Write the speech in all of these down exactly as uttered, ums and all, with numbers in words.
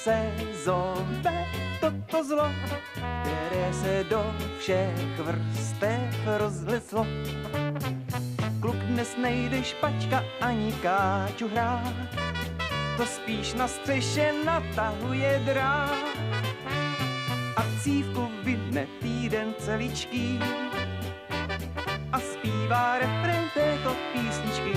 se zove toto zlo, které se do všech vrstev rozleslo. Kluk dnes nejde špačka ani káču hrát, to spíš na střeše natahuje drát a cívku vydne týden celičký a zpívá refrén této písničky.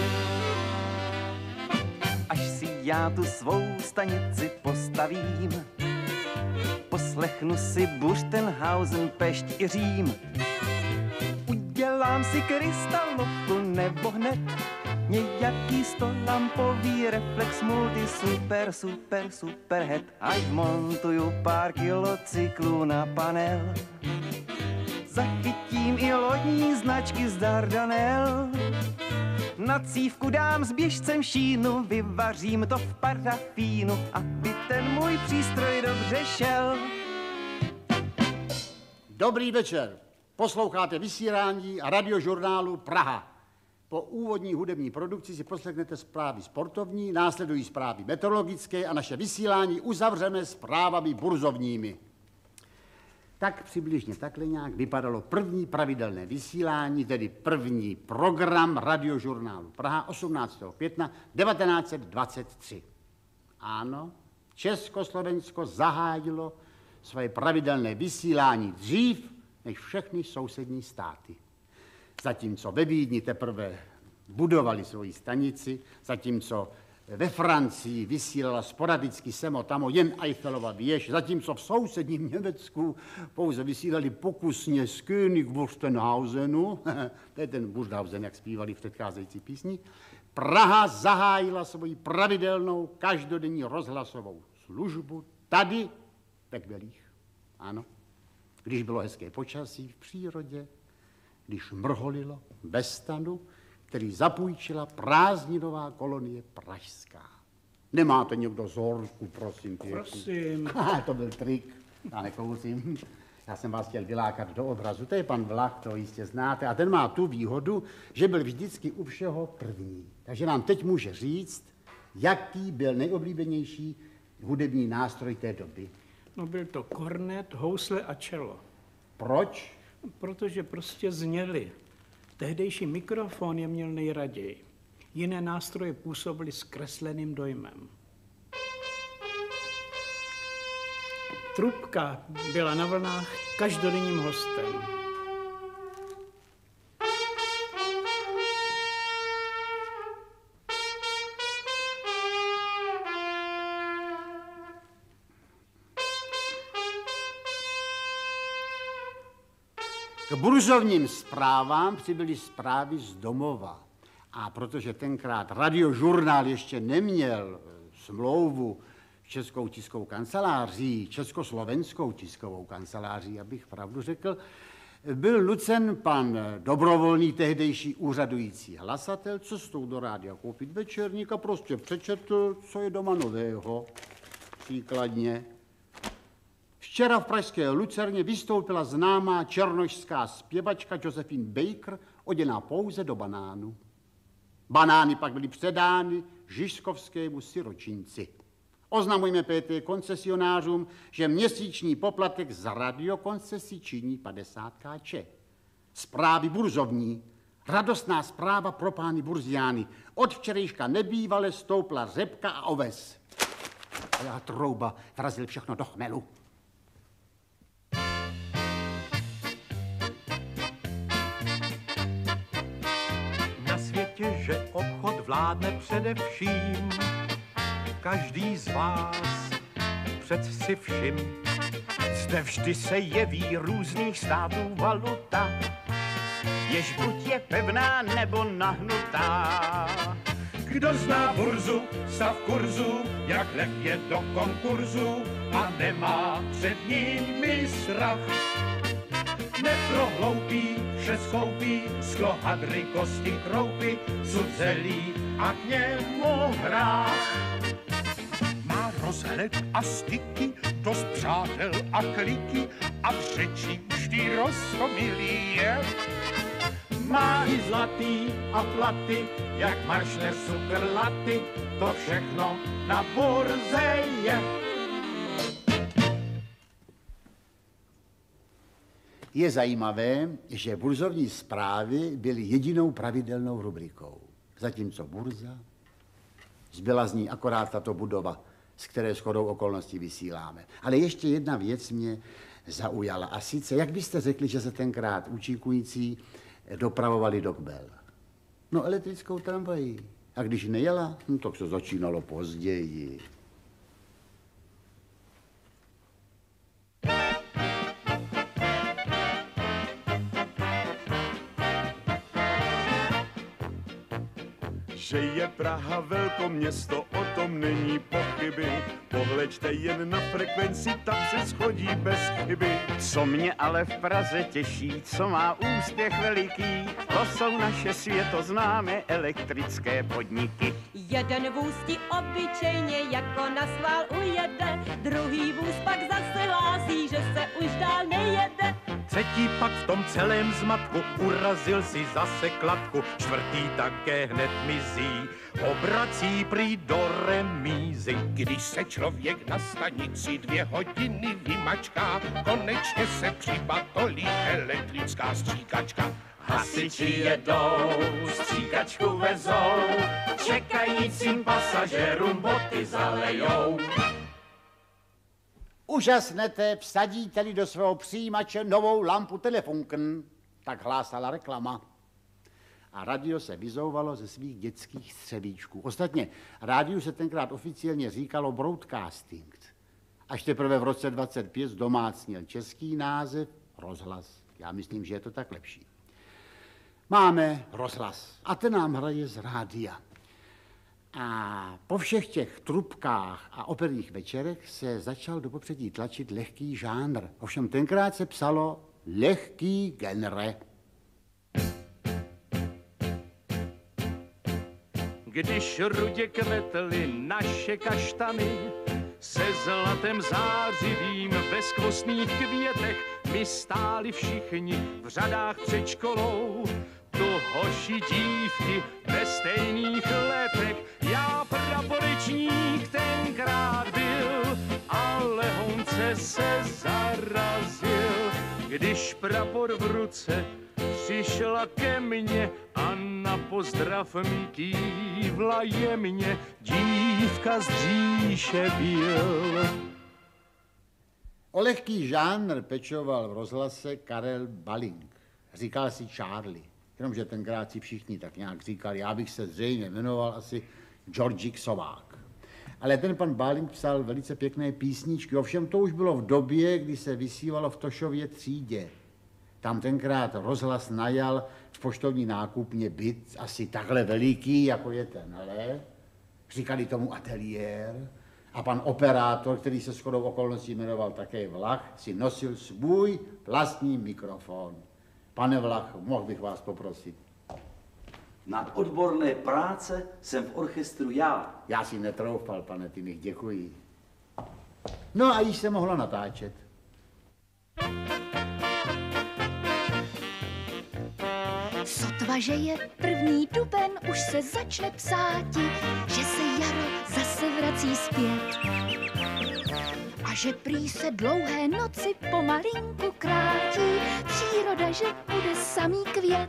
Až si já tu svou stanici postavím, poslechnu si Buřtenhausen, Pešť i Řím. Udělám si krystalovku nebo hned nějaký stolampový reflex multi super, super, super head. Až montuju pár kilo cyklů na panel, zachytím i lodní značky z Dardanel. Na cívku dám s běžcem šínu, vyvařím to v parafínu, aby ten můj přístroj dobře šel. Dobrý večer. Posloucháte vysílání radiožurnálu Praha. Po úvodní hudební produkci si poslechnete zprávy sportovní, následují zprávy meteorologické a naše vysílání uzavřeme zprávami burzovními. Tak přibližně takhle nějak vypadalo první pravidelné vysílání, tedy první program radiožurnálu Praha osmnáctého května devatenáct set dvacet tři. Ano, Československo zahájilo své pravidelné vysílání dřív než všechny sousední státy. Zatímco ve Vídni teprve budovali svoji stanici, zatímco ve Francii vysílala sporadicky semo tamo jen Eiffelova věž, zatímco v sousedním Německu pouze vysílali pokusně z König Wusterhausenu, to je ten Wusterhausen, jak zpívali v předcházející písni, Praha zahájila svoji pravidelnou každodenní rozhlasovou službu tady ve Kbelích. Ano, když bylo hezké počasí v přírodě, když mrholilo bez stanu, který zapůjčila prázdninová kolonie pražská. Nemáte někdo zorku, prosím pěkně? Prosím. To byl trik, já nekouřím. Já jsem vás chtěl vylákat do obrazu. To je pan Vlach, to jistě znáte. A ten má tu výhodu, že byl vždycky u všeho první. Takže nám teď může říct, jaký byl nejoblíbenější hudební nástroj té doby. No byl to kornet, housle a čelo. Proč? Protože prostě zněli. Tehdejší mikrofon je měl nejraději. Jiné nástroje působily zkresleným dojmem. Trubka byla na vlnách každodenním hostem. K burzovním zprávám přibyly zprávy z domova. A protože tenkrát radiožurnál ještě neměl smlouvu s Českou tiskovou kanceláří, Československou tiskovou kanceláří, abych pravdu řekl, byl nucen pan dobrovolný tehdejší úřadující hlasatel cestou do rádia koupit večerník a prostě přečetl, co je doma nového. Příkladně. Včera v pražské Lucerně vystoupila známá černošská zpěvačka Josephine Baker, oděná pouze do banánu. Banány pak byly předány žižkovskému siročinci. Oznamujeme P T koncesionářům, že měsíční poplatek za radiokoncesi činí padesát káče. Zprávy burzovní. Radostná zpráva pro pány burziány. Od včerejška nebývale stoupla řepka a oves. A já trouba vrazil všechno do chmelu. Že obchod vládne především, každý z vás před si všim. Zde vždy se jeví různých států valuta, jež buď je pevná nebo nahnutá. Kdo zná burzu, stav kurzu, jak lev je do konkurzu a nemá před nimi strach. Neprohloupí, vše schoupí, sklo, hadry, kosti, kroupy, cucelí a k němu hrách. Má rozhled a styky, dost přátel a kliky a v řeči vždy roztomilý je. Má i zlatý a platy, jak Maršner superlaty, to všechno na burze je. Je zajímavé, že burzovní zprávy byly jedinou pravidelnou rubrikou. Zatímco burza, zbyla z ní akorát tato budova, z které shodou okolností vysíláme. Ale ještě jedna věc mě zaujala. A sice, jak byste řekli, že se tenkrát účinkující dopravovali do Kbel? No, elektrickou tramvají. A když nejela, no, tak se začínalo později. Že je Praha velkoměsto, o tom není pochyby. Pohleďte jen na frekvenci, ta se schodí bez chyby. Co mě ale v Praze těší, co má úspěch veliký, to jsou naše světoznámé elektrické podniky. Jeden vůz ti obyčejně jako na schvál ujede, druhý vůz pak zase hlásí, že se už dál nejede. Třetí pak v tom celém zmatku urazil si zase kladku, čtvrtý také hned mizí, obrací prý do remízy. Když se člověk na stanici dvě hodiny vymačká, konečně se přibatolí elektrická stříkačka. Hasiči jedou, stříkačku vezou, čekajícím pasažérům boty zalejou. Úžasnete, vsadíte-li do svého přijímače novou lampu telefunken, tak hlásala reklama. A radio se vyzouvalo ze svých dětských střevíčků. Ostatně, rádiu se tenkrát oficiálně říkalo broadcasting. Až teprve v roce dvacet pět zdomácnil český název rozhlas. Já myslím, že je to tak lepší. Máme rozhlas a ten nám hraje z rádia. A po všech těch trubkách a operních večerech se začal do popředí tlačit lehký žánr. Ovšem tenkrát se psalo lehký genre. Když rudě kvetly naše kaštany, se zlatem zářivým ve skvostných květech, my stáli všichni v řadách před školou. Tu hoši dívky ve stejných letech, já praporečník tenkrát byl, ale honce se zarazil. Když prapor v ruce přišla ke mně a na pozdrav mi kývla jemně, dívka z říše byl. O lehký žánr pečoval v rozhlase Karel Balink. Říkal si Charlie, jenomže tenkrát si všichni tak nějak říkali, já bych se zřejmě jmenoval asi Georgík Sovák. Ale ten pan Balink psal velice pěkné písničky, ovšem to už bylo v době, kdy se vysílalo v Tošově třídě. Tam tenkrát rozhlas najal v poštovní nákupně byt asi takhle veliký, jako je tenhle. Říkali tomu ateliér. A pan operátor, který se shodou okolností jmenoval také Vlach, si nosil svůj vlastní mikrofon. Pane Vlach, mohl bych vás poprosit? Na odborné práce jsem v orchestru já. Já si netroufal, pane Tymich, děkuji. No a již se mohlo natáčet. Sotva, že je první duben, už se začne psáti, že se jaro zase vrací zpět. A že prý se dlouhé noci pomalinku krátí, příroda, že bude samý květ.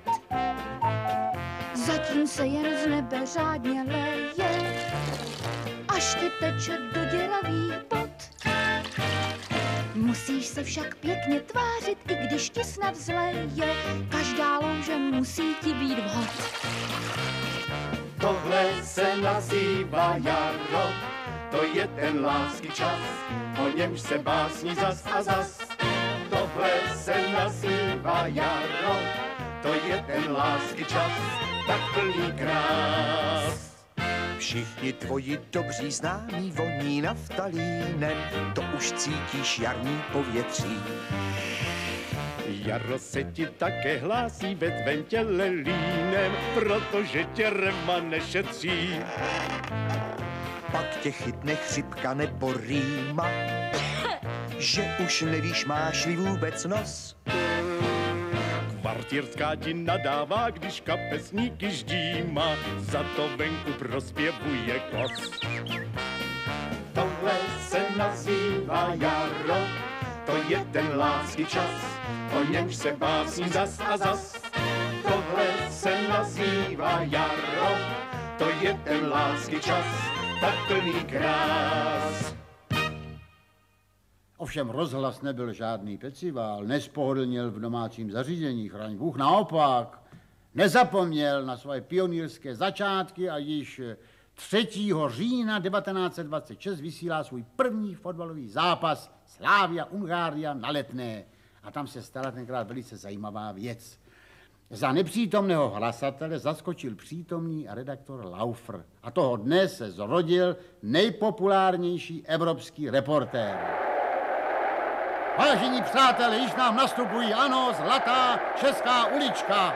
Zatím se jen z nebe řádně leje, až ti teče do děravých bod. Musíš se však pěkně tvářit, i když ti snad zleje, každá louže musí ti být vhod. Tohle se nazývá jaro, to je ten lásky čas, o němž se básní zas a zas. Tohle se nazývá jaro, to je ten lásky čas, tak plný krás. Všichni tvoji dobří známí voní naftalínem, to už cítíš jarní povětří. Jaro se ti také hlásí ve tvém těle línem, protože tě rema nešetří. Pak tě chytne chřipka nebo rýma, že už nevíš, máš-li vůbec nos. Kvartírská ti nadává, když kapesníky ždíma, za to venku prospěvuje kos. Tohle se nazývá jaro, to je ten lásky čas, o němž se básní zas a zas. Tohle se nazývá jaro, to je ten lásky čas, tak plný krás. Ovšem rozhlas nebyl žádný pecivál, nespohodlněl v domácím zařízení, chraň Bůh, naopak. Nezapomněl na svoje pionýrské začátky a již třetího října devatenáct set dvacet šest vysílá svůj první fotbalový zápas Slavia Ungária na Letné. A tam se stala tenkrát velice zajímavá věc. Za nepřítomného hlasatele zaskočil přítomný redaktor Laufer. A toho dne se zrodil nejpopulárnější evropský reportér. Vážení přátelé, již nám nastupují, ano, zlatá česká ulička.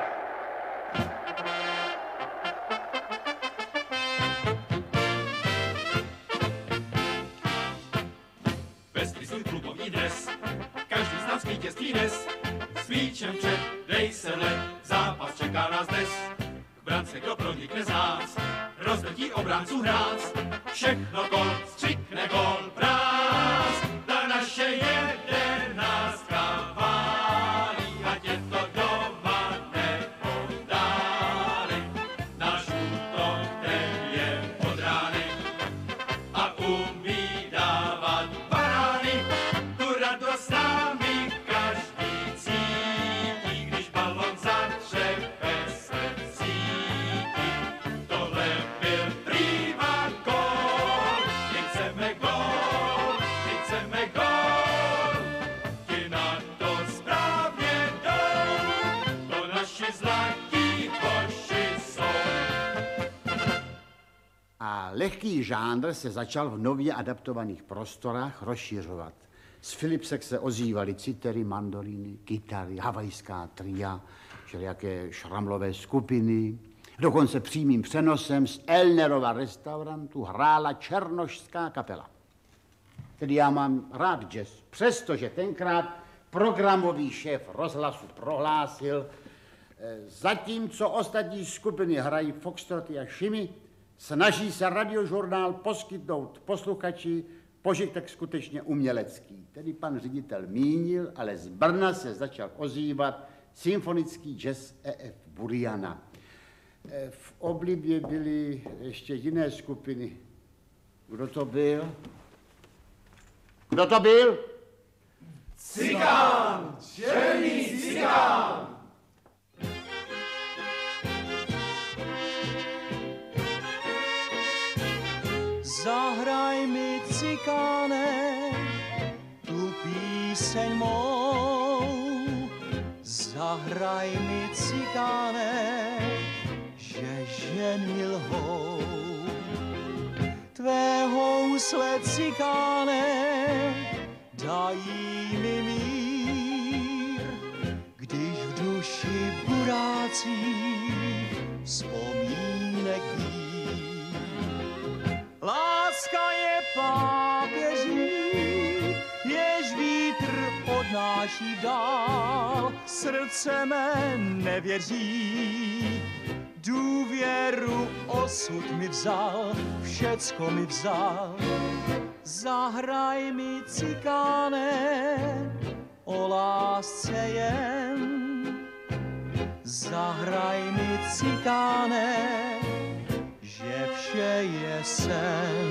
Pestrý svůj klubovní dres, každý z nás vítězství dnes. S míčem před, dej se let, zápas čeká nás dnes. K brance kdo pronikne z nás, rozdrtí obránců hrác. Všechno gol, střikne gol, práz, ta naše jedenáctka válí, ať je to doma nebo dáli. Náš útok, ten je od rány a umí dávat barány. Tu radost s námi každý cítí, když balon zatřepe se cítí. Tohle byl prýma gól, my chceme gól, my chceme gól. Ti na to správně jdou, to naši zlatí hoši jsou. A lehký žánr se začal v nově adaptovaných prostorách rozšiřovat. Z Philipsek se ozývaly citery, mandolíny, kytary, havajská tria, všelijaké šramlové skupiny. Dokonce přímým přenosem z Elnerova restaurantu hrála černošská kapela. Tedy já mám rád jazz, přestože tenkrát programový šéf rozhlasu prohlásil, eh, zatímco ostatní skupiny hrají foxtroty a šimy, snaží se radiožurnál poskytnout posluchači požitek skutečně umělecký. Tedy pan ředitel mínil, ale z Brna se začal ozývat symfonický jazz E F Buriana. Eh, V oblibě byly ještě jiné skupiny. Kdo to byl? Kdo to byl? Cikán, černý cikán. Zahraj mi, cikáne, tu píseň mou. Zahraj mi, cikáne, že ženy lhou. Tvé housle, cikáne, dají mi mír, když v duši burácí vzpomínek vír. Láska je pápěří, jež vítr odnáší dál, srdce mé nevěří. Důvěru osud mi vzal, všecko mi vzal. Zahraj mi, cikáne, o lásce jen. Zahraj mi, cikáne, že vše je sen.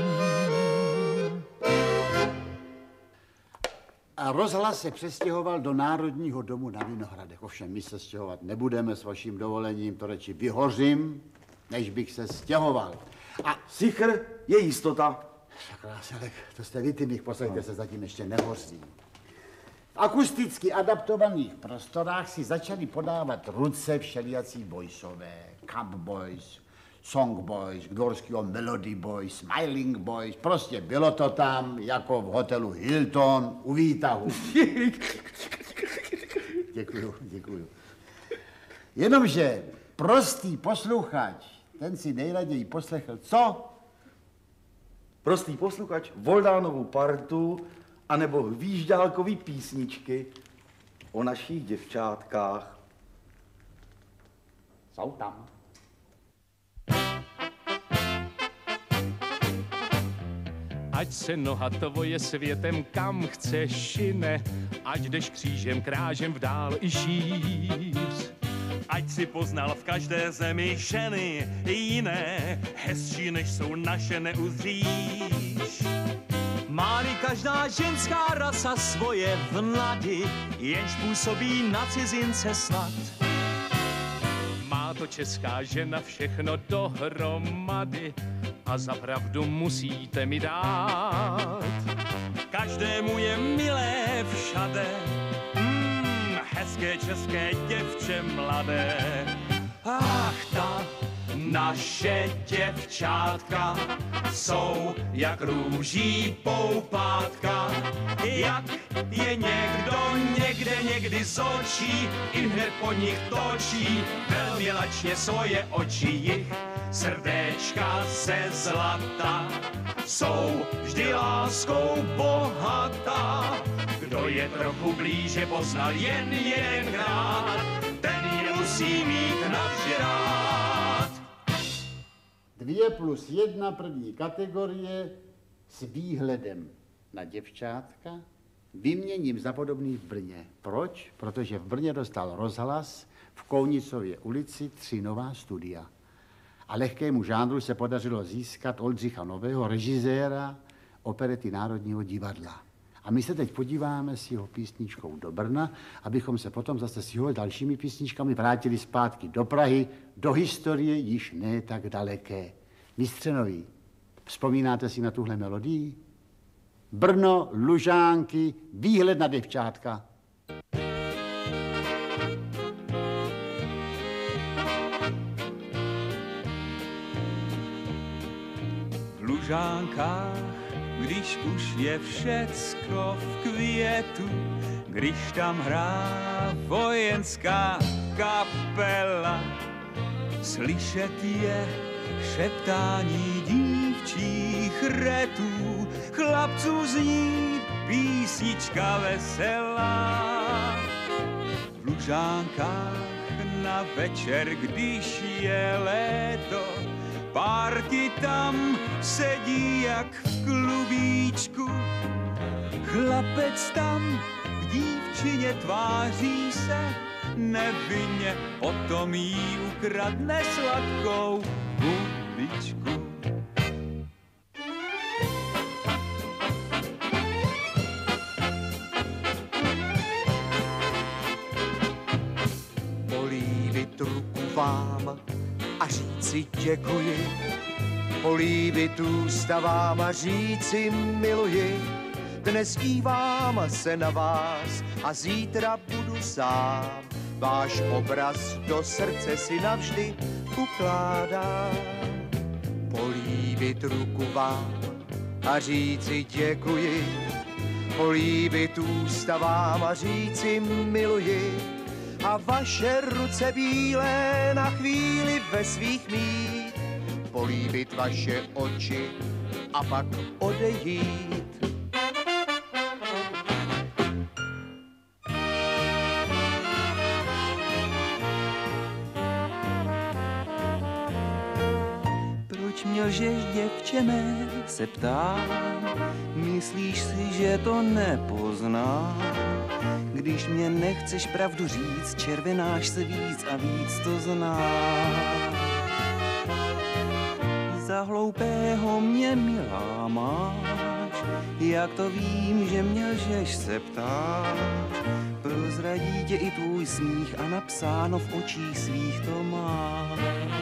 A rozhlas se přestěhoval do Národního domu na Vinohradech. Ovšem, my se stěhovat nebudeme, s vaším dovolením, to radši vyhořím, než bych se stěhoval. A Sichr je jistota. Sakráselek, to jste vy, ty mých, poslejte se, zatím ještě nehoří. V akusticky adaptovaných prostorách si začali podávat ruce všelijací boysové, Cup Boys, Song Boys, Gdorského Melody Boys, Smiling Boys, prostě bylo to tam jako v hotelu Hilton u výtahu. Děkuju, děkuju. Jenomže prostý posluchač, ten si nejraději poslechl co? Prostý posluchač Voldánovu partu anebo výžďálkový písničky o našich děvčátkách. Jsou tam. Ať se noha tvoje světem kam chceš šine, ať jdeš křížem, krážem v dál i šíř. Ať si poznal v každé zemi ženy jiné, hezčí než jsou naše neuzříš. Má-li každá ženská rasa svoje vnady, jenž působí na cizince snad. Má to česká žena všechno dohromady a za pravdu musíte mi dát. Každému je milé všade, mm, hezké české děvče mladé. Ach, ta naše děvčátka jsou jak růží poupátka. Jak je někdo někde někdy z očí, i hned po nich točí velmi lačně svoje oči. Jich srdéčka ze zlata jsou vždy láskou bohatá. Kdo je trochu blíže poznal jen jedenkrát, ten ji musí mít navždy rád. Dvě plus jedna první kategorie s výhledem na děvčátka vyměním za podobný v Brně. Proč? Protože v Brně dostal rozhlas v Kounicově ulici tři nová studia. A lehkému žánru se podařilo získat Oldřicha Nového, režiséra operety Národního divadla. A my se teď podíváme s jeho písničkou do Brna, abychom se potom zase s jeho dalšími písničkami vrátili zpátky do Prahy, do historie již ne tak daleké. Mistře Nový, vzpomínáte si na tuhle melodii? Brno, Lužánky, výhled na děvčátka. V Lužánkách, když už je všecko v květu, když tam hrá vojenská kapela, slyšet je šeptání dívčích retů, chlapců zní písnička veselá. V Lužánkách na večer, když je léto, párky tam sedí jak v klubíčku. Chlapec tam k dívčině tváří se nevinně, potom jí ukradne sladkou hubičku. Políbit ruku vám a říci děkuji, políbit ústa vám a říci miluji. Dnes dívám se na vás a zítra budu sám. Váš obraz do srdce si navždy ukládám. Políbit ruku vám a říci děkuji, políbit ústa vám a říci miluji. A vaše ruce bílé na chvíli ve svých mít, políbit vaše oči a pak odejít. Proč mě lžeš, děvče mé, se ptám, myslíš si, že to nepoznám? Když mě nechceš pravdu říct, červenáš se víc a víc to znám. Za hloupého mě milá máš, jak to vím, že mě lžeš, se ptáš. Prozradí tě i tvůj smích a napsáno v očích svých to máš.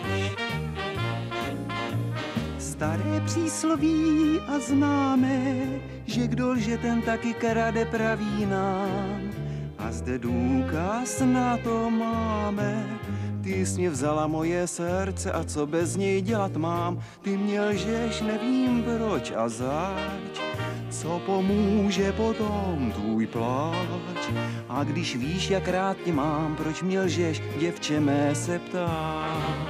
Staré přísloví a známe, že kdo lže, ten taky krade, praví nám. A zde důkaz na to máme. Ty jsi mě vzala moje srdce a co bez něj dělat mám? Ty mě lžeš, nevím proč a zač. Co pomůže potom tvůj pláč? A když víš, jak rád tě mám, proč mě lžeš, děvče mé, se ptám.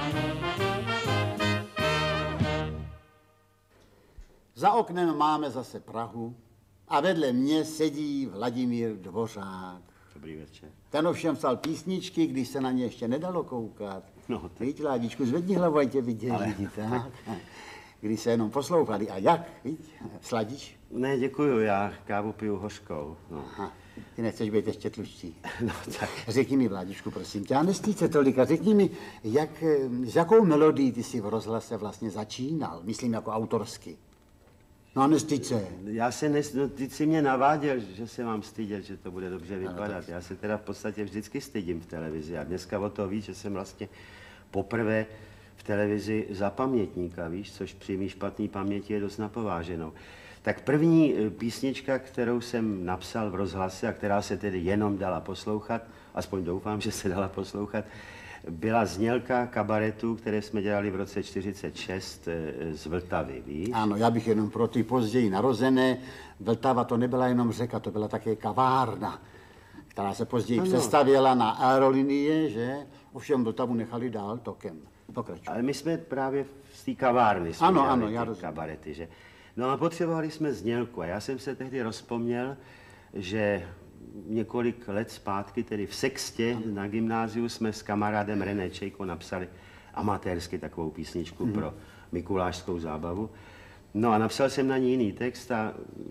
Za oknem máme zase Prahu a vedle mě sedí Vladimír Dvořák. Dobrý večer. Ten ovšem psal písničky, když se na ně ještě nedalo koukat. No, tak... Víď, Ládičku, zvedni hlavu, ať tě vidět, ale... lidi, tak. Když se jenom poslouchali. A jak, víď, sladíš? Ne, děkuju, já kávu piju hořkou. No. Ty nechceš být ještě tlušší. No tak. Řekni mi, Vládičku, prosím tě, a nestýce tolika, řekni mi, jak, s jakou melodií ty jsi v rozhlase vlastně začínal, myslím jako autorsky. No a nestýď se. Já se nes... no, ty jsi mě naváděl, že se mám stydět, že to bude dobře vypadat. Já se teda v podstatě vždycky stydím v televizi a dneska o to víš, že jsem vlastně poprvé v televizi za pamětníka, víš, což při mý špatný paměti je dost napováženou. Tak první písnička, kterou jsem napsal v rozhlase a která se tedy jenom dala poslouchat, aspoň doufám, že se dala poslouchat, byla znělka kabaretu, které jsme dělali v roce čtyřicet šest z Vltavy, víš? Ano, já bych jenom pro ty později narozené. Vltava to nebyla jenom řeka, to byla také kavárna, která se později ano. přestavěla na aerolinie, že? Ovšem Vltavu nechali dál tokem. Pokračuj. Ale my jsme právě z té kavárny jsme ano, dělali ano, já ty rozumím. kabarety, že? No a potřebovali jsme znělku a já jsem se tehdy rozpomněl, že několik let zpátky, tedy v Sextě na gymnáziu, jsme s kamarádem René Čejko napsali amatérsky takovou písničku mm. pro mikulášskou zábavu. No a napsal jsem na ní jiný text a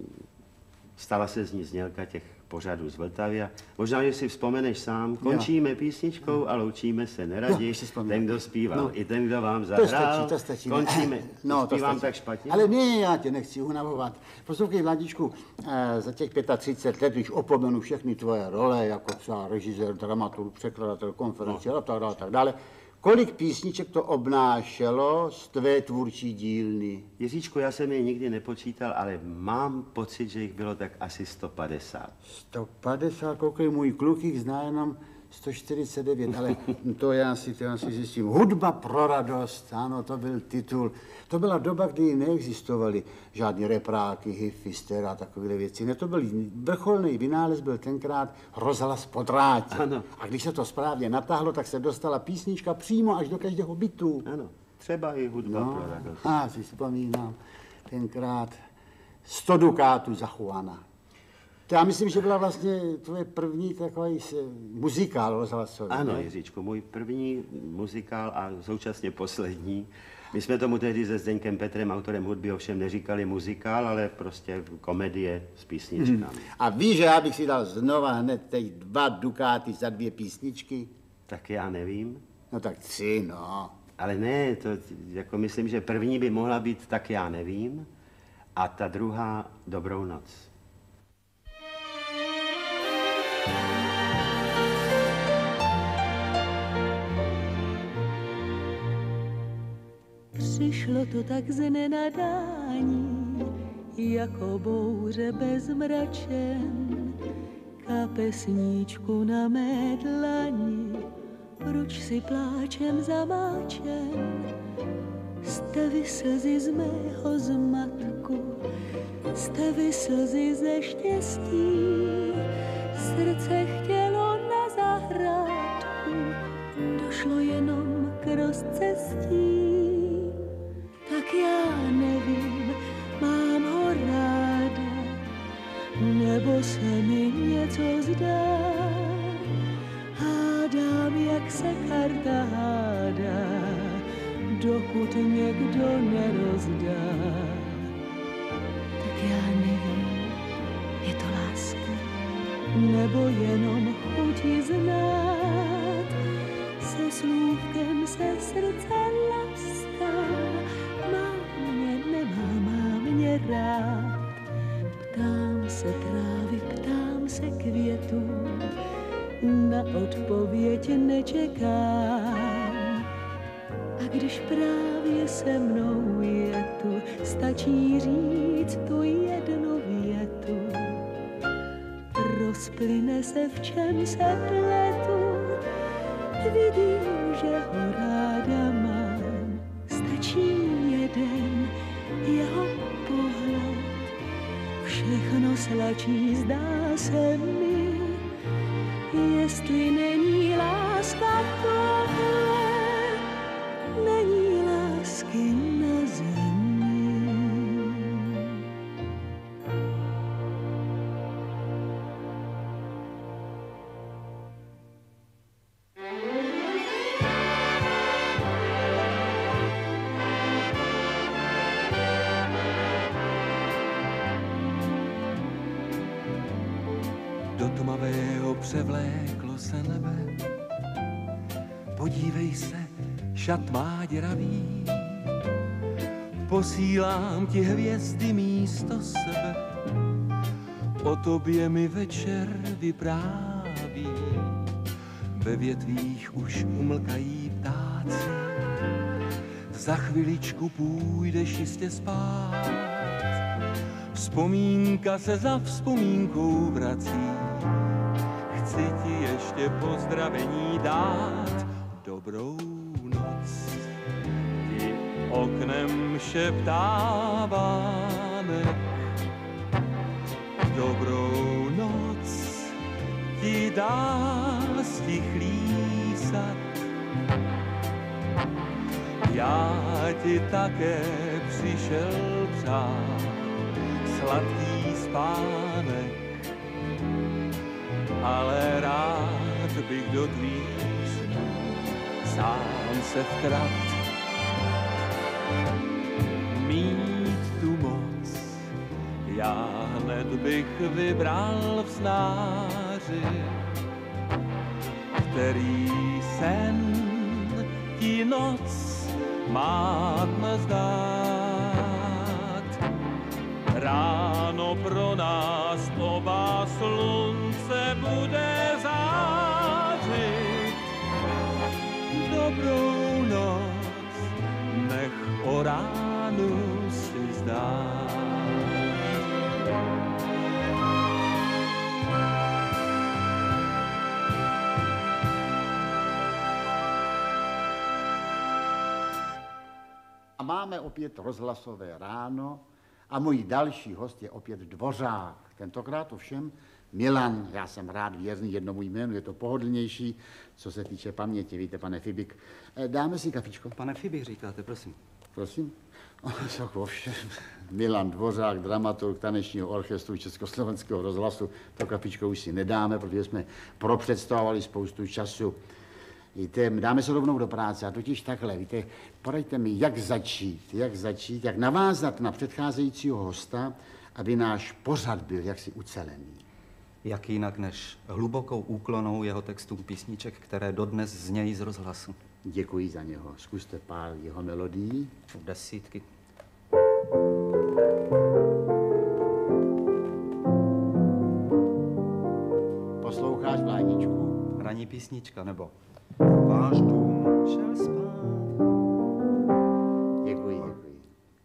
stala se z ní znělka těch pořadů z Vltavy. A možná, že si vzpomeneš sám, končíme jo. písničkou a loučíme se neradi. Jo, ten, kdo zpíval, no. i ten, kdo vám zahrál. To stačí, to stačí. Končíme. No, to zpívám stačí. tak špatně? Ale ne, já tě nechci unavovat. Poslouchej, Vladičku, za těch třicet pět let, když opomenu všechny tvoje role, jako třeba režisér, dramaturg, překladatel, konferenciér no. a tak dále, a tak dále, kolik písniček to obnášelo z tvé tvůrčí dílny? Jiříčku, já jsem je nikdy nepočítal, ale mám pocit, že jich bylo tak asi sto padesát. sto padesát, koukej, můj kluk jich zná jenom sto čtyřicet devět, ale to já si, to já si zjistím. Hudba pro radost, ano, to byl titul. To byla doba, kdy neexistovaly žádné repráky, hifister a takové věci. Ne, to byl vrcholný vynález, byl tenkrát rozhlas po drátě. Ano. A když se to správně natáhlo, tak se dostala písnička přímo až do každého bytu. Ano, třeba i hudba no. pro radost. A si vzpomínám, tenkrát sto dukátů za Juana. To já myslím, že byla vlastně tvoje první takový muzikál rozhlasový. Ano, Jiříčku, můj první muzikál a současně poslední. My jsme tomu tehdy se Zdeňkem Petrem, autorem hudby, ovšem neříkali muzikál, ale prostě komedie s písničkami. Hmm. A víš, že já bych si dal znova hned teď dva dukáty za dvě písničky? Tak já nevím. No tak tři, no. Ale ne, to jako myslím, že první by mohla být Tak já nevím a ta druhá Dobrou noc. Přišlo to tak z nenadání, jako bouře bez mračen, kapesníčku na mé dlani, proč si pláčem zamáčen? Jste vy slzy z mého zmatku, jste vy slzy ze štěstí, srdce chtělo na zahrádku, došlo jenom k rozcestí. Tak já nevím, mám ho ráda, nebo se mi něco zdá. Hádám, jak se karta hádá, dokud někdo nerozdá. Tak já nevím, je to láska, nebo jenom chuti znát. Se slůvkem se srdce laská, má mě, nemá, má mě rád. Ptám se trávy, ptám se květů, na odpověď nečekám. A když právě se mnou je tu, stačí říct tu jednu větu. Rozplyne se, v čem se pletu, vidím, že ho ráda mám. Stačí jeden jeho pohled, všechno slačí, zdá se mi, jestli není láska tohle, není lásky na zemi. kterého převléklo se nebe. Podívej se, šat má děravý, posílám ti hvězdy místo sebe, o tobě mi večer vypráví, ve větvích už umlkají ptáci, za chviličku půjdeš jistě spát, vzpomínka se za vzpomínkou vrací, chci ti ještě pozdravení dát, dobrou noc ti oknem šeptá vánek, dobrou noc ti dá stichlý sad. Já ti také přišel přát sladký spánek, ale rád bych do tvých snů sám se vkrat. Mít tu moc, já hned bych vybral v snáři, který sen ti noc má dnes dát. Ráno pro nás oba slunce bude zářit. Dobrou noc, nech o ránu si zdát. A máme opět rozhlasové ráno a můj další host je opět Dvořák. Tentokrát ovšem Milan, já jsem rád věrný jednomu jménu, je to pohodlnější, co se týče paměti, víte, pane Fibik. Dáme si kafičko? Pane Fibik říkáte, prosím. Prosím? Tak ovšem, Milan Dvořák, dramaturg tanečního orchestru Československého rozhlasu, to kafičko už si nedáme, protože jsme propředstavovali spoustu času. Víte, dáme se rovnou do práce a totiž takhle, víte, poraďte mi, jak začít, jak začít, jak navázat na předcházejícího hosta, aby náš pořad byl jaksi ucelený. Jak jinak než hlubokou úklonou jeho textů písniček, které dodnes znějí z rozhlasu. Děkuji za něho. Zkuste pár jeho melodií. Desítky. Posloucháš Vládičku? Ranní písnička, nebo váš dům šel spát. Děkuji, děkuji.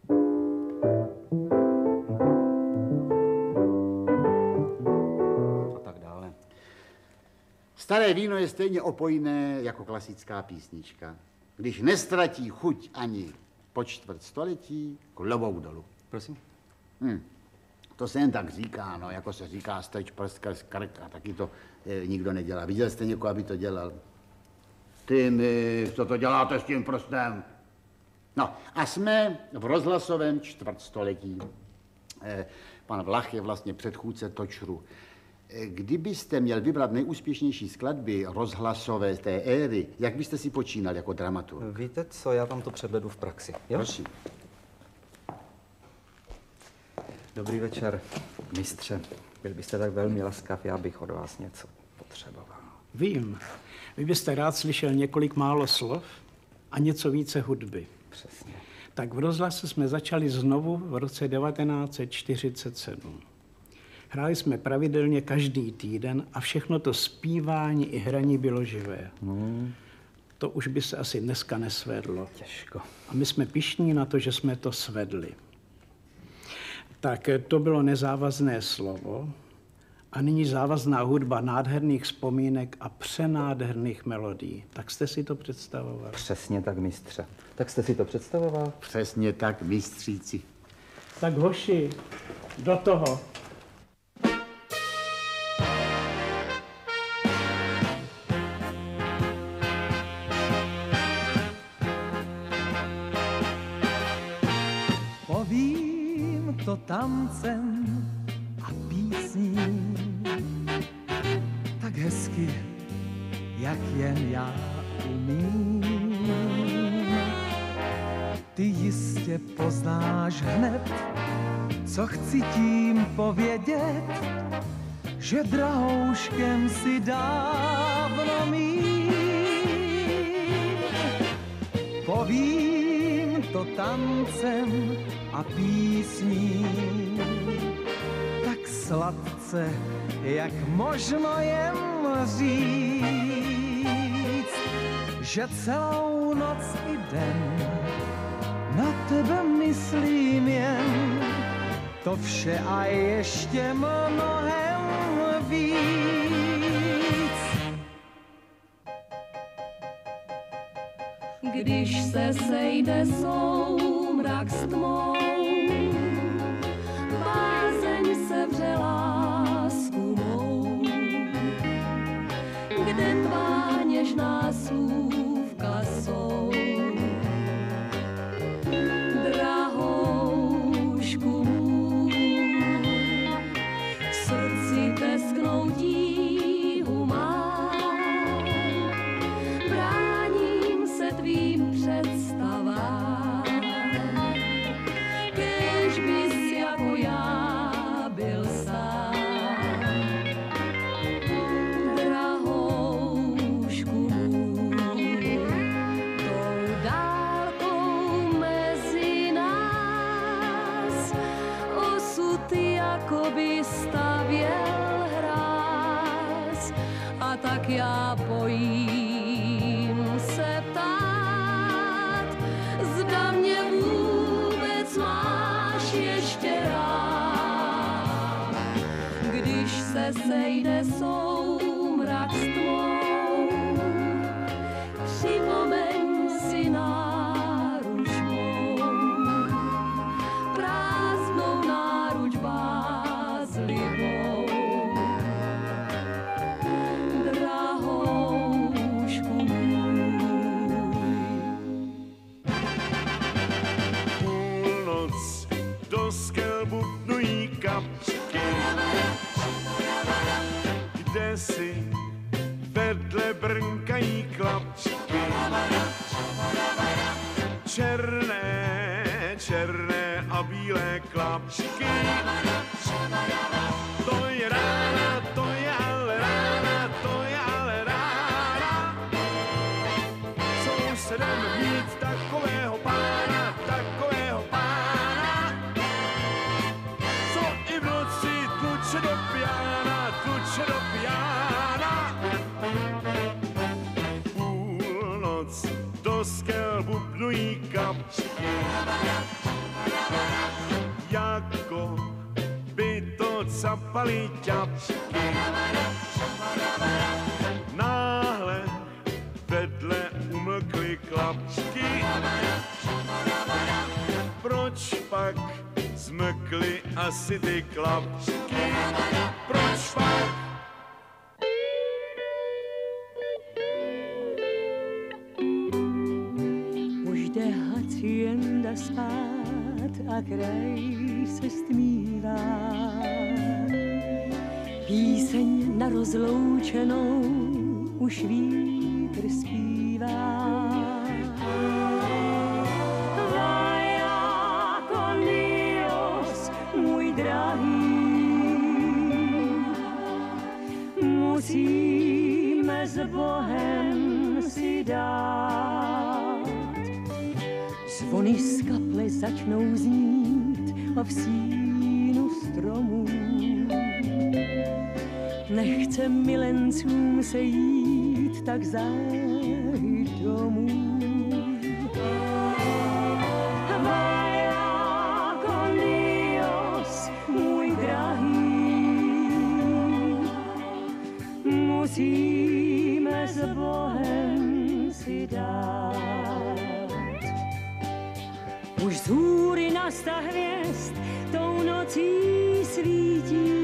A tak dále. Staré víno je stejně opojné jako klasická písnička. Když nestratí chuť ani po čtvrt století, klobouk dolů. Prosím? Hm. To se jen tak říká, no, jako se říká strč prst skrz krk a taky to e, nikdo nedělá. Viděl jste někoho, aby to dělal? Ty mi, co to děláte s tím prstem? No a jsme v rozhlasovém čtvrtstoletí. E, pan Vlach je vlastně předchůdce Točru. E, kdybyste měl vybrat nejúspěšnější skladby rozhlasové z té éry, jak byste si počínal jako dramaturg? Víte co, já vám to předvedu v praxi. Jo? Prosím. Dobrý večer, mistře. Byl byste tak velmi laskav, já bych od vás něco potřeboval. Vím. Vy byste rád slyšel několik málo slov a něco více hudby. Přesně. Tak v rozhlase jsme začali znovu v roce devatenáct set čtyřicet sedm. Hráli jsme pravidelně každý týden a všechno to zpívání i hraní bylo živé. Hmm. To už by se asi dneska nesvedlo. Těžko. A my jsme pyšní na to, že jsme to svedli. Tak to bylo nezávazné slovo a nyní závazná hudba nádherných vzpomínek a přenádherných melodií. Tak jste si to představoval? Přesně tak, mistře. Tak jste si to představoval? Přesně tak, mistříci. Tak hoši, do toho. Povím to tancem a písní tak hezky, jak jen já umím. Ty jistě poznáš hned, co chci tím povědět. že drahouškem si dávno mít. Povím to tancem a písní, tak sladce, jak možno jen říct, že celou noc i den na tebe myslím jen, to vše a ještě mnohem víc. Když se sejde soumrak s tmou, bázeň se vře lásku mou, kde tvá něžná slůvka jsou. Drahoušku můj, v srdci tesknou tíhu mám, bráním se tvým představám, kéž bys jako já byl sám. Drahoušku můj, tou dálkou mezi nás osud jakoby stavěl hráz, a tak já bojím se ptát, zda mě vůbec máš ještě rád. Když se sejde soumrak s tmou, připomeň si náruč mou, prázdnou náruč bázlivou. Drahoušku můj. Půlnoc do skel bubnují kapky, kde si vedle brnkají klapky. Černé, černé a bílé klapky. To je rána, to je ale rána, to je ale rána. Sousedem mít takového pána, takového pána, co i v noci tluče do piana, tluče do piana. Půlnoc do skel bubnují kapky, jako by to capali ťapky. Náhle vedle umlkly klapky, proč pak zmlkly asi ty klapky? Proč pak? Už jde hacienda spát a kraj se stmívá. Píseň na rozloučenou už vítr zpívá. Vaya con Dios, můj drahý, musíme s Bohem si dát. Zvony z kaple začnou znít a v stínu stromů. Nechce milencům se jít tak záhy domů. Vaya con Dios, můj drahý, musíme s Bohem si dát. Už z hůry na sta hvězd tou nocí svítí,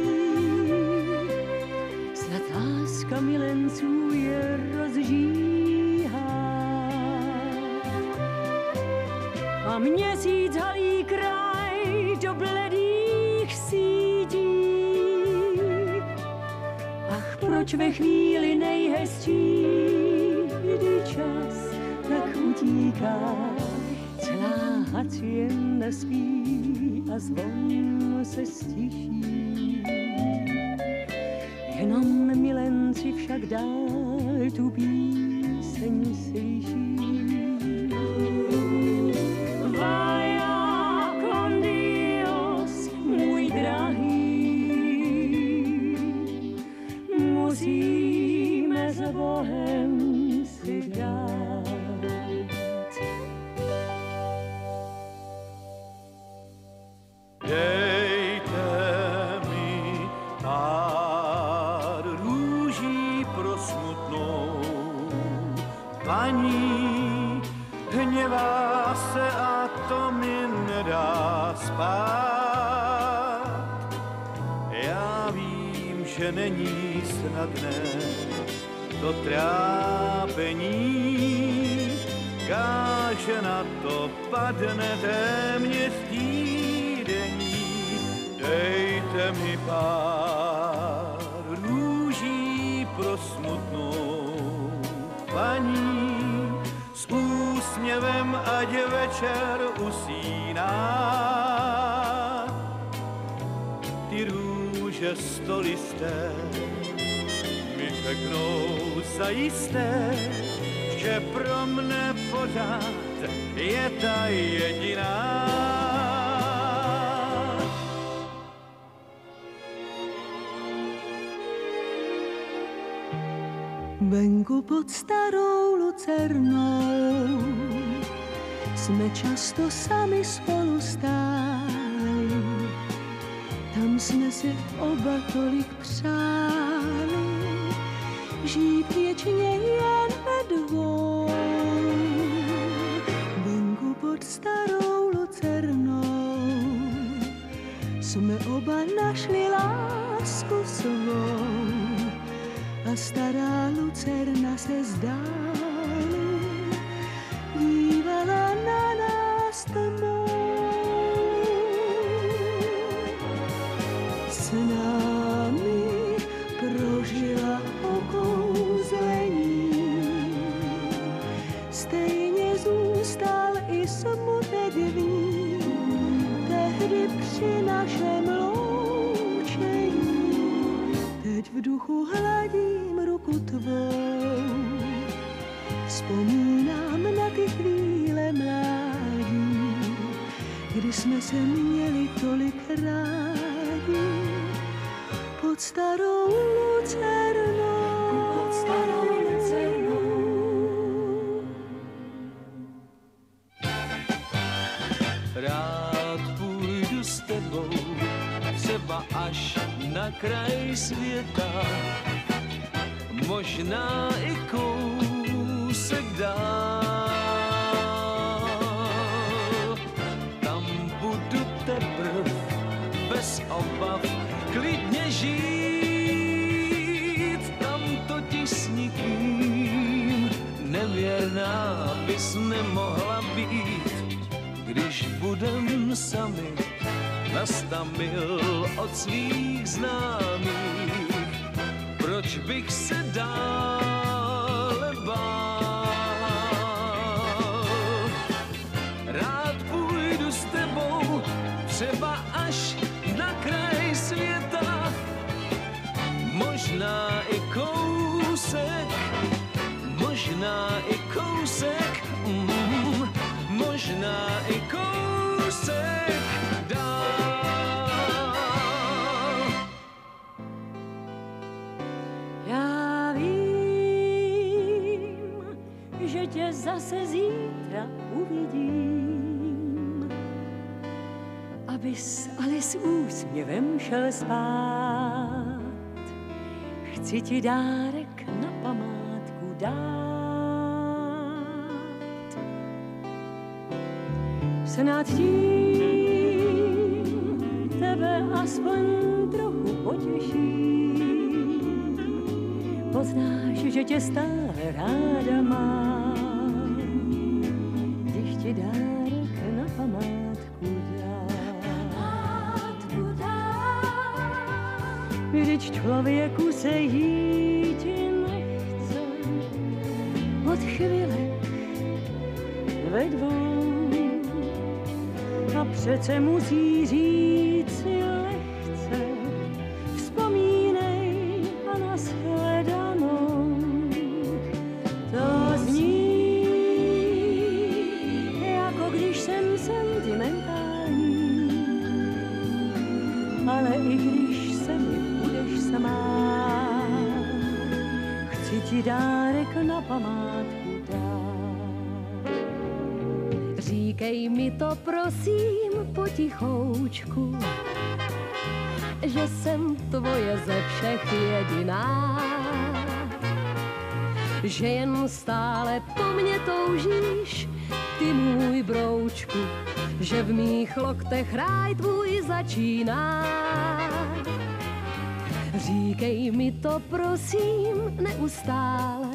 snad láska milenců je rozžíhá. A měsíc halí kraj do bledých sítí. Ach, proč ve chvíli nejhezčí, kdy čas tak utíká, celá hacienda spí a zvon se stiší. milenci však dál tu píseň slyší. Vaya con Dios, můj drahý, musíme s Bohem si dát. Dejte mi pár růží pro smutnou paní, hněvá se a to mi nedá spát. Já vím, že není snadné to trápení, káže na to padne téměř týdení. Dejte mi pár růží pro smutnou paní, s úsměvem, ať večer usíná. Ty růže stolisté mi řeknou zajisté, že pro mne pořád je ta jediná. Venku pod starou lucernou jsme často sami spolu stáli. Tam jsme si oba tolik přáli, žít věčně jen ve dvou. Venku pod starou lucernou jsme oba našli lásku svou. A stará lucerna se zdáli, dívala na nás tmou. S námi prožila okouzlení, stejně zůstal i smutek v ní, tehdy při našem loučení. Teď v duchu hladím ruku tvou, vzpomínám na ty chvíle mládí, kdy jsme se měli tolik rádi. Pod starou lucernou, pod starou lucernou. Rád půjdu s tebou, třeba až na kraj světa, možná i kousek dál. Tam budu teprv bez obav klidně žít, tam totiž s nikým nevěrná bys nemohla být. Když budem sami na sta mil od svých známých, proč bych se dále bál? Rád půjdu s tebou, třeba až na kraj světa, možná i kousek, možná i kousek, mm, možná i kousek dál. Já vím, že tě zase zítra uvidím, abys ale s úsměvem šel spát. Chci ti dárek na památku dát. Snad tím tebe aspoň trochu potěším. Poznáš, že tě stále ráda mám, když ti dárek na památku dám. Vždyť člověku se jít nechce od chvílek ve dvou. A přece musí říct si lehce, vzpomínej a naschle. chci ti dárek na památku dát. Říkej mi to prosím potichoučku, že jsem tvoje ze všech jediná, že jen stále po mně toužíš, ty můj broučku, že v mých loktech ráj tvůj začíná. Říkej mi to prosím neustále,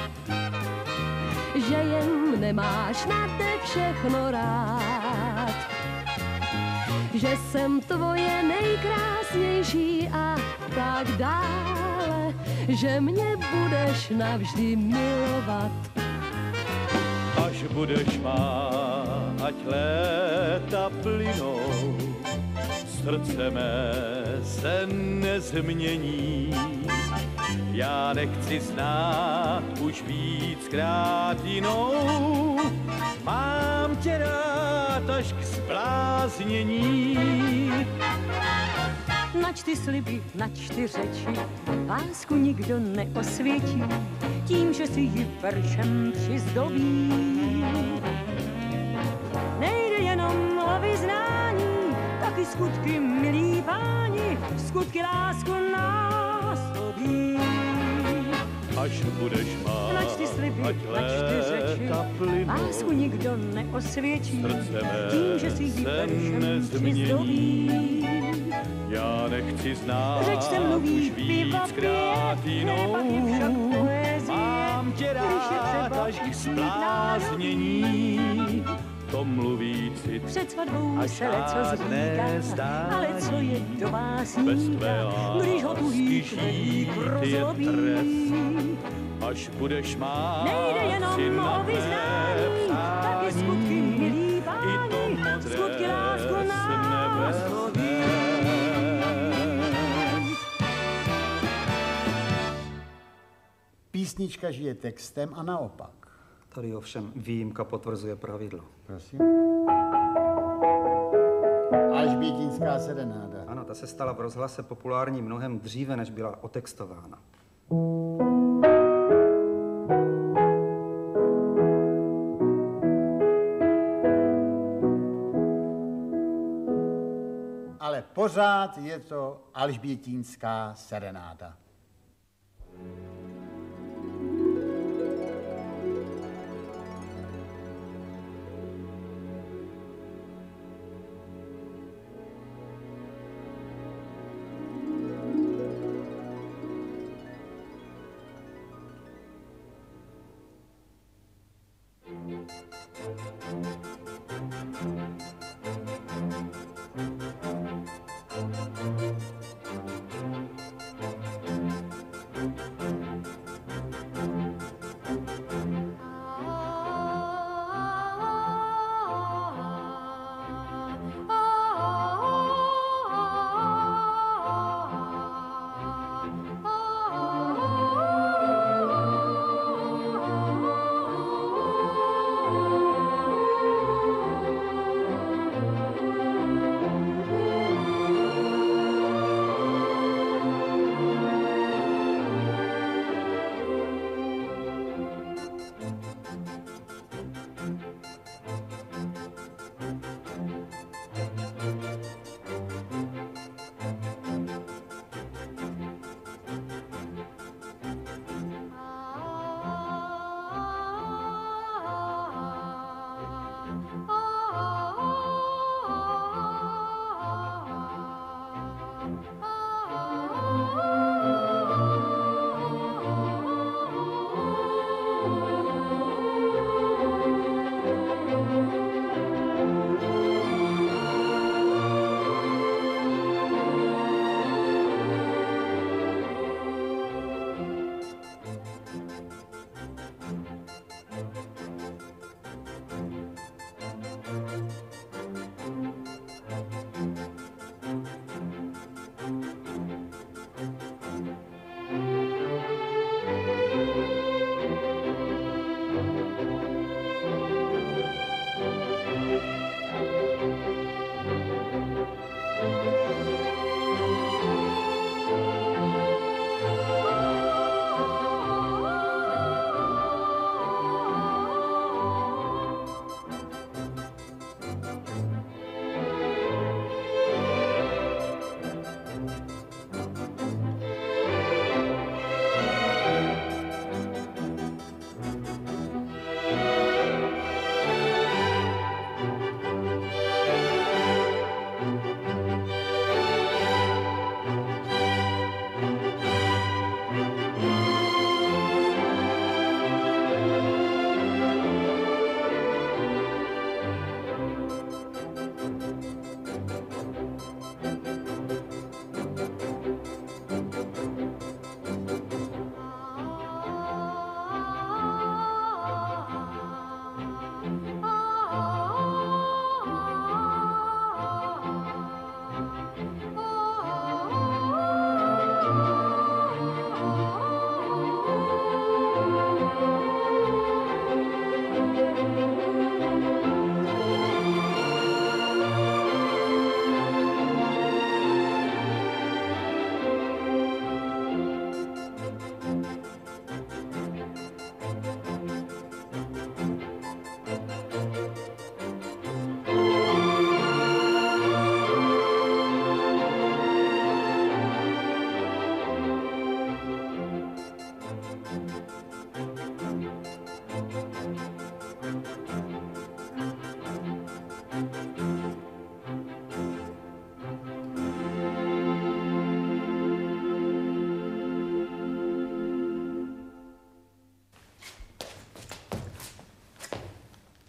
že jen nemáš nade všechno rád, že jsem tvoje nejkrásnější a tak dále, že mě budeš navždy milovat. Až budeš má, ať léta plynou, srdce mé se nezmění. Já nechci znát už víckrát jinou, mám tě rád až k zbláznění. Nač ty sliby, nač ty řeči, lásku nikdo neosvětí, tím, že si ji veršem přizdobí. Nejde jenom o vyznání, taky skutky, milí páni, skutky lásku násobí. Až budeš má, nač ty sliby, ať nač ty řeči, lásku nikdo neosvětí, tím, že si ji veršem přizdobí. Já nechci znát Řeč se mluví, už víckrát jinou, mám tě rád až k zbláznění. To mluví cit, před svatbou až se leco zříká, ale co je do vás níká, když ho tuhý květík rozlobí. Až budeš má, nejde jenom o vyznání, taky skutky, milí páni, skutky lásku následí. Písnička žije textem a naopak. Tady ovšem výjimka potvrzuje pravidlo. Prosím. Alžbětinská serenáda. Ano, ta se stala v rozhlase populární mnohem dříve, než byla otextována. Ale pořád je to alžbětinská serenáda.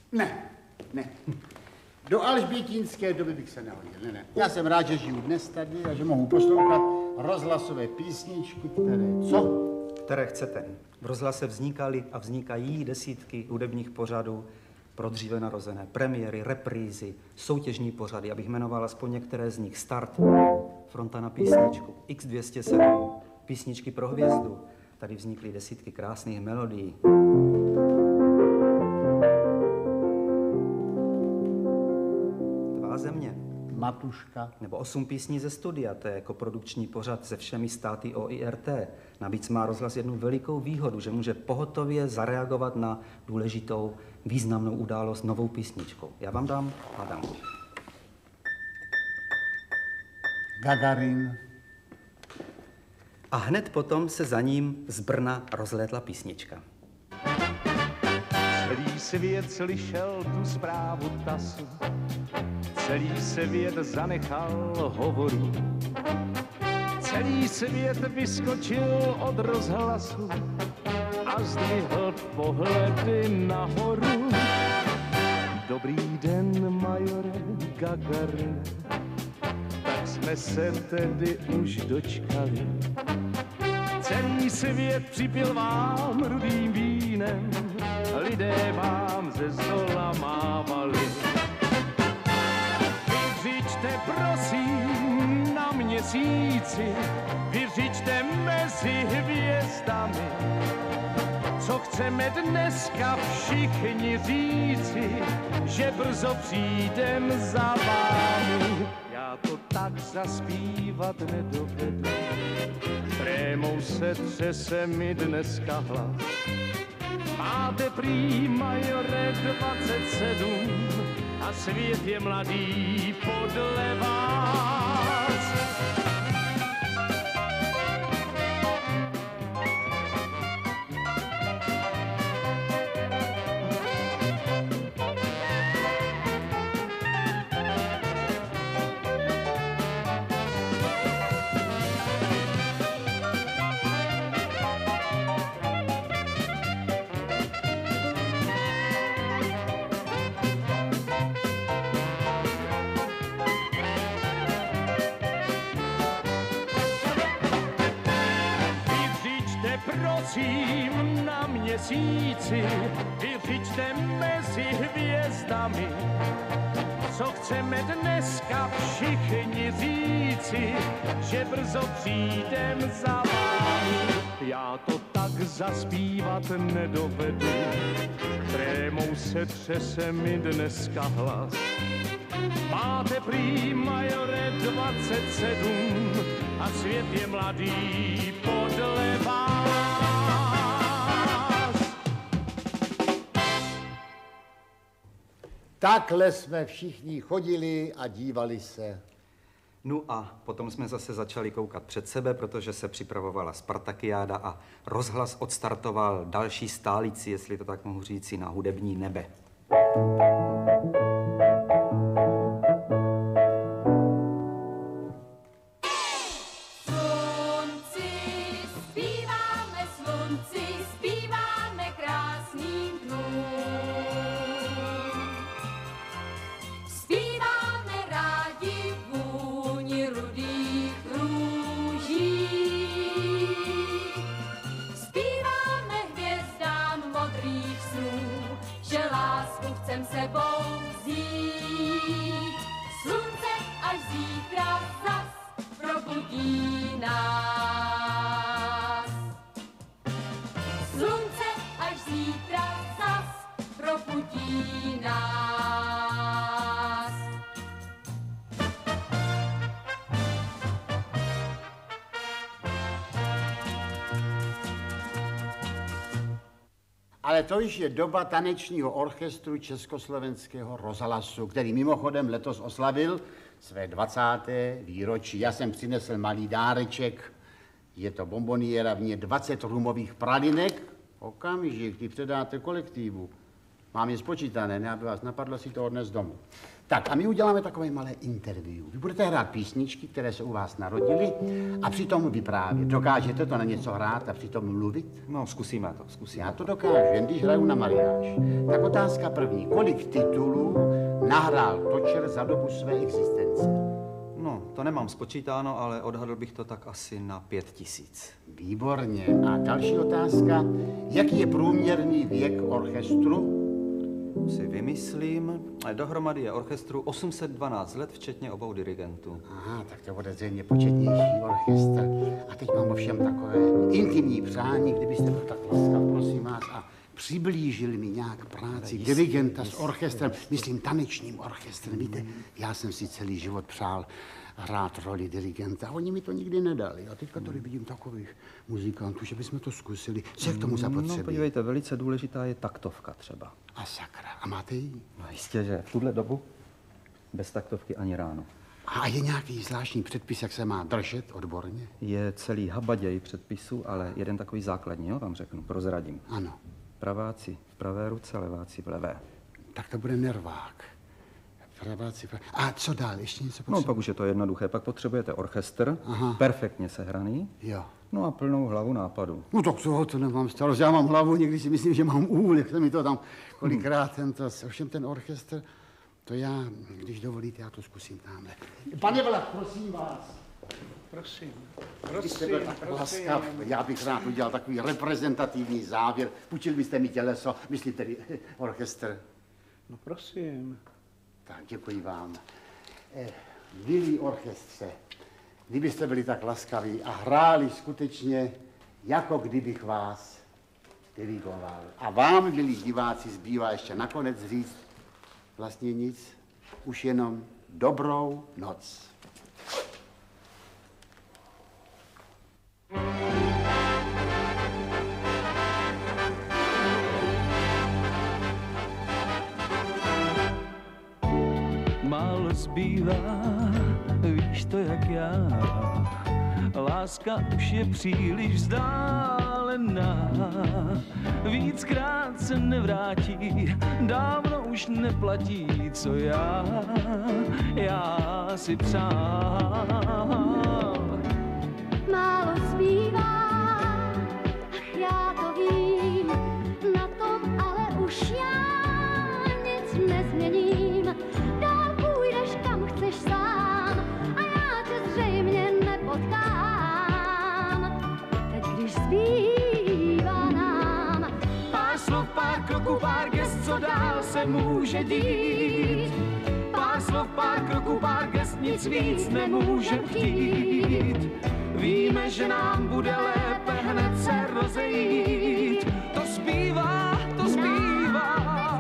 Ne, ne. Do alžbětínské doby bych se nehodil, ne, ne. Já jsem rád, že žiju dnes tady a že mohu poslouchat rozhlasové písničky, které co? Které chcete. V rozhlase vznikaly a vznikají desítky hudebních pořadů pro dříve narozené, premiéry, reprízy, soutěžní pořady, abych jmenoval aspoň některé z nich. Start, Fronta na písničku, X dvě stě sedm, Písničky pro hvězdu. Tady vznikly desítky krásných melodií. Tvá země. Matuška. Nebo osm písní ze studia, to je jako produkční pořad se všemi státy O I R T. Navíc má rozhlas jednu velikou výhodu, že může pohotově zareagovat na důležitou, významnou událost novou písničkou. Já vám dám hádanku. Gagarin. A hned potom se za ním z Brna rozlétla písnička. Celý svět slyšel tu zprávu tasu, celý svět zanechal hovoru. Celý svět vyskočil od rozhlasu a zdvihl pohledy nahoru. Dobrý den, majore Gagarin, tak jsme se tedy už dočkali. Celý svět připil vám rudým vínem, lidé vám ze zdola mávali. Vyřiďte prosím na měsíci, vyřiďte mezi hvězdami, co chceme dneska všichni říci, že brzo přijdem za vámi. Já to tak zaspívat nedovedu, trémou se třese mi dneska hlas. Máte prý, majore, dvacet sedm a svět je mladý podle vás. Prosím na měsíci, vyřiďte mezi hvězdami, co chceme dneska všichni říci, že brzo přijdem za vámi. Já to tak zaspívat nedovedu, trémou se třese mi dneska hlas. Máte prý, majore, dvacet sedm a svět je mladý podle vás. Takhle jsme všichni chodili a dívali se. No a potom jsme zase začali koukat před sebe, protože se připravovala Spartakiáda a rozhlas odstartoval další stálici, jestli to tak mohu říci, na hudební nebe. Ale to již je doba tanečního orchestru Československého rozhlasu, který mimochodem letos oslavil své dvacáté výročí. Já jsem přinesl malý dáreček, je to bomboniéra, v ní je dvacet rumových pralinek. Okamžik, ty předáte kolektivu. Mám je spočítané, ne, aby vás napadlo si to odnes domů. Tak a my uděláme takové malé interview. Vy budete hrát písničky, které se u vás narodily a přitom vyprávět. Dokážete to na něco hrát a přitom mluvit? No, zkusíme to, zkusíme. Já to dokážu, jen když hraju na mariáž. Tak otázka první. Kolik titulů nahrál Točer za dobu své existence? No, to nemám spočítáno, ale odhadl bych to tak asi na pět tisíc. Výborně. A další otázka. Jaký je průměrný věk orchestru? Si vymyslím, dohromady je orchestru osm set dvanáct let, včetně obou dirigentů. Aha, tak to bude zřejmě početnější orchestr. A teď mám ovšem takové intimní přání, kdybyste byl tak laskav, prosím vás, a přiblížil mi nějak práci jistě, dirigenta jistě, s orchestrem, jistě. myslím tanečním orchestrem. Víte, já jsem si celý život přál hrát roli dirigenta a oni mi to nikdy nedali. A teďka tady vidím takových muzikantů, že bychom to zkusili. Co je k tomu zapotřebí? No, podívejte, velice důležitá je taktovka třeba. A sakra, a máte ji? No jistě, že v tuhle dobu bez taktovky ani ráno. A je nějaký zvláštní předpis, jak se má držet odborně? Je celý habaděj předpisů, ale jeden takový základní, jo, vám řeknu, prozradím. Ano. Praváci v pravé ruce, leváci v levé. Tak to bude nervák. Praváci, prav... A co dál? Ještě něco potřebuje? No, pak už je to jednoduché. Pak potřebujete orchestr, Aha. perfektně sehraný. Jo. No a plnou hlavu nápadu. No tak toho to nemám starost. Já mám hlavu, někdy si myslím, že mám úl, jak se mi to tam kolikrát tento, ovšem ten orchestr, to já, když dovolíte, já to zkusím tamhle. Pane Vlach, prosím vás. Prosím, Když jste byl tak laskav, já bych rád udělal takový reprezentativní závěr. Půjčil byste mi těleso, myslím tedy orchestr. No prosím. Tak, děkuji vám. Eh, milí orchestře, kdybyste byli tak laskaví a hráli skutečně, jako kdybych vás dirigoval. A vám, milí diváci, zbývá ještě nakonec říct vlastně nic, už jenom dobrou noc. Málo zbývá, víš to jak já. Láska už je příliš vzdálená. Víckrát se nevrátí, dávno už neplatí, co já, já si přál. Málo zbývá, ach já to vím, na tom ale už já nic nezměním. Dál půjdeš kam chceš sám a já tě zřejmě nepotkám. Teď když zbývá nám Pár slov, pár kroků, pár gest, co dál se může dít. Pár slov, pár kroků, pár gest, nic víc nemůžem chtít. Víme, že nám bude lépe hned se rozejít. To zpívá, to zpívá.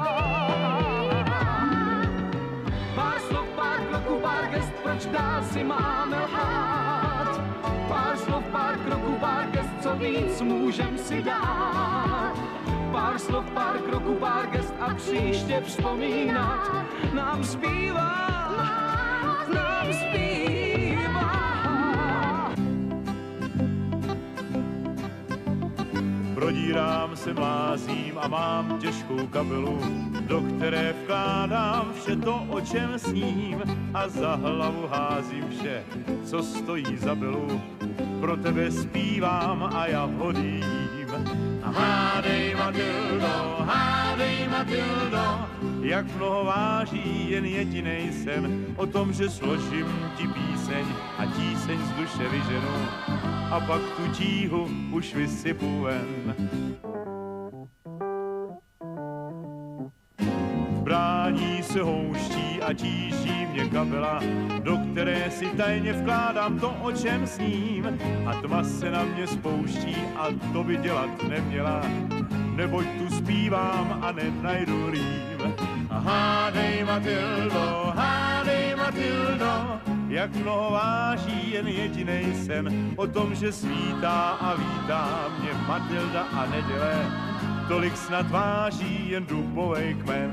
Pár slov, pár kroků, pár gest, proč dál si máme lhát? Pár slov, pár kroků, pár gest, co víc můžem si dát? Pár slov, pár kroků, pár gest a příště vzpomínat nám zbývá, nám zbývá. Prodírám se mlázím a mám těžkou kabelu, do které vkládám vše to, o čem sním, a za hlavu házím vše, co stojí za belu. Pro tebe zpívám a jahody jím. A hádej, Matildo, hádej, Matildo, jak mnoho váží jen jedinej sen, o tom, že složím ti píseň a tíseň z duše vyženu a pak tu tíhu už vysypu ven. Brání se houští a tíží mě kabela, do které si tajně vkládám to, o čem sním, a tma se na mě spouští a to by dělat neměla, neboť tu zpívám a nenajdu rým. A hádej, Matildo, hádej, Matildo, jak mnoho váží jen jedinej sen, o tom, že svítá a vítá mě Matilda a neděle, tolik snad váží jen dubovej kmen.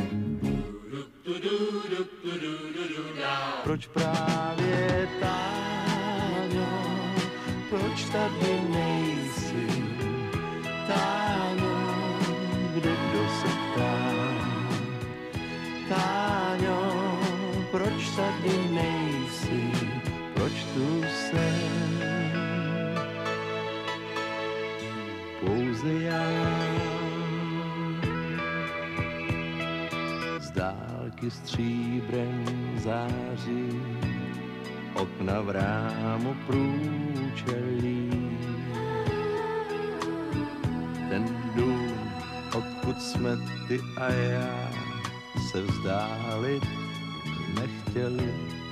Proč právě Táňo, proč tady nejsi? Táňo, kde kdo se ptá? tady nejsi, proč tu jsem? Pouze já z dálky stříbrem září, okna v rámu průčelí. Ten dům, odkud jsme ty a já se vzdálit nechtěli,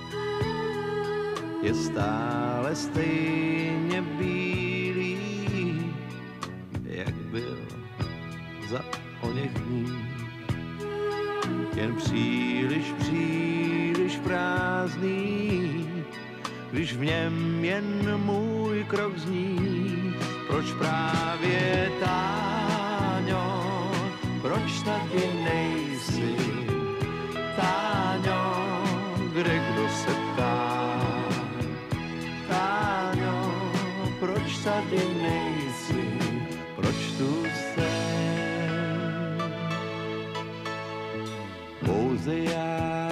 je stále stejně bílý, jak byl za oněch dní. Jen příliš, příliš prázdný, když v něm jen můj krok zní. Proč právě Táňo, proč tady nejsi? Táňo, kde kdo se ptá? Táňo, proč tady nejsi? Proč tu jsem? Pouze já.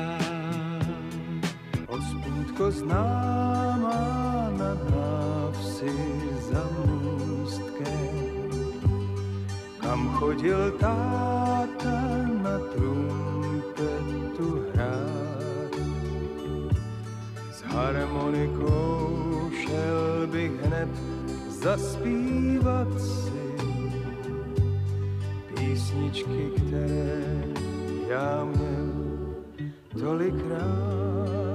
Hospůdko známá na návsi za můstkem, kam chodil táta na trumpetu hrát. S harmonikou šel bych hned zaspívat si písničky, které já měl tolikrát.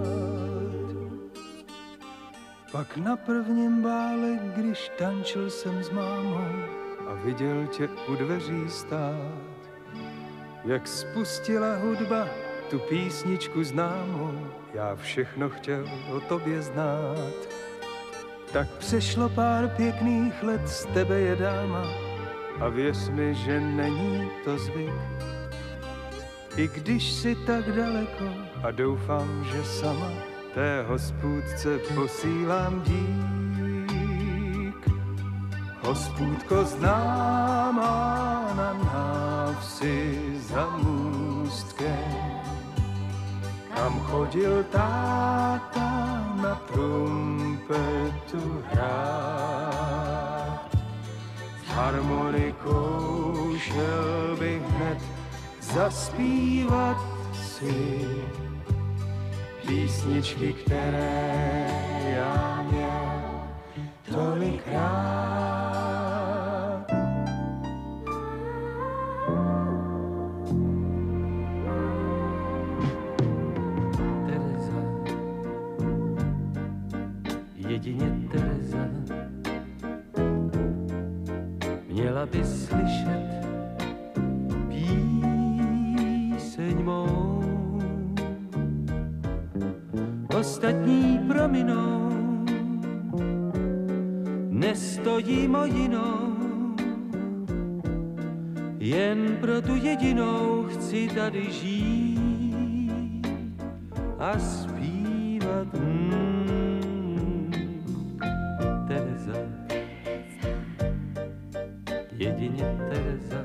Pak na prvním bále, když tančil jsem s mámou a viděl tě u dveří stát, jak spustila hudba tu písničku známou, já všechno chtěl o tobě znát. Tak přešlo pár pěkných let, z tebe je dáma a věř mi, že není to zvyk. I když si tak daleko a doufám, že sama té hospůdce posílám dík. Hospůdko známá na návsi za můstkem, kam chodil táta na trumpetu hrát. S harmonikou šel bych hned zaspívat si písničky, které já měl tolikrát. Tereza, jedině Tereza, měla by slyšet píseň mou. Ostatní prominou, nestojím o jinou, jen pro tu jedinou chci tady žít a zpívat. Mm, Tereza, jedině Tereza,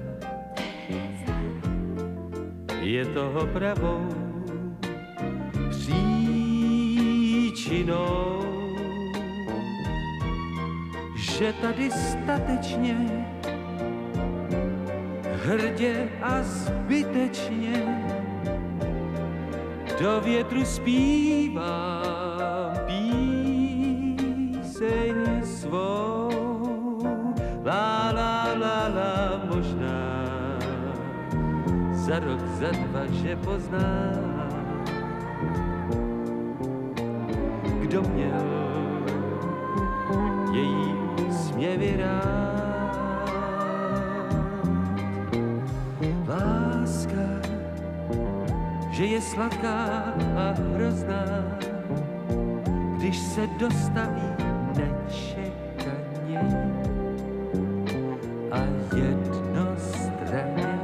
je toho pravou příčinou, že tady statečně, hrdě a zbytečně do větru zpívám píseň svou. La la la la, možná za rok, za dva, že poznám, kdo měl její směvy rád. Láska, že je sladká a hrozná, když se dostaví nečekaně a jednostranně.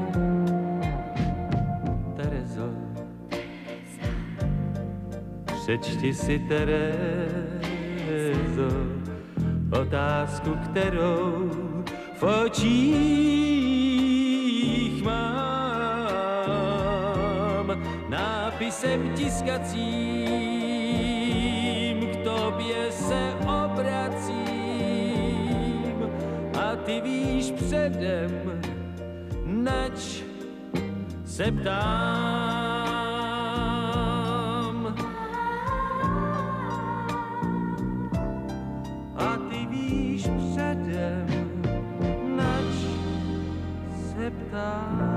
Terezo, přečti si, Terezo, otázku, kterou v očích mám. Nápis jsem tiskacím, k tobě se obracím a ty víš předem, nač se ptám. A ty víš předem, nač se ptám.